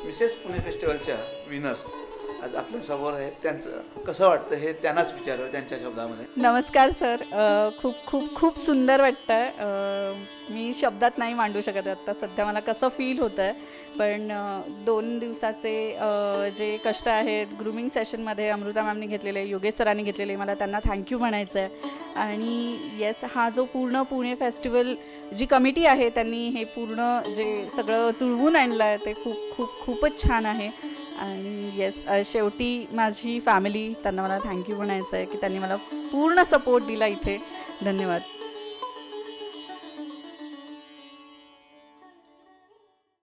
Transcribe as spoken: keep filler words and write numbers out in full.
Mrs Pune फेस्टिवलच्या winners आज आपल्या समोर आहेत. त्यांचं कसं वाटतं हे त्यांनाच विचारावं त्यांच्या शब्दामध्ये. नमस्कार सर. खूप खूप खूप सुंदर वाटतं आहे. मी शब्दात नाही मांडू शकत आत्ता सध्या मला कसं फील होतं आहे. पण दोन दिवसाचे जे कष्ट आहेत ग्रूमिंग सेशनमध्ये अमृता मॅमनी घेतलेले, योगेश सरांनी घेतलेले, मला त्यांना थँक्यू म्हणायचं आहे. आणि येस, हा जो पूर्ण पुणे फेस्टिवल जी कमिटी आहे त्यांनी हे पूर्ण जे सगळं जुळवून आणलं आहे ते खूप खूप खूपच छान आहे. आणि येस, शेवटी माझी फॅमिली, त्यांना मला थँक्यू म्हणायचं आहे की त्यांनी मला पूर्ण सपोर्ट दिला इथे. धन्यवाद.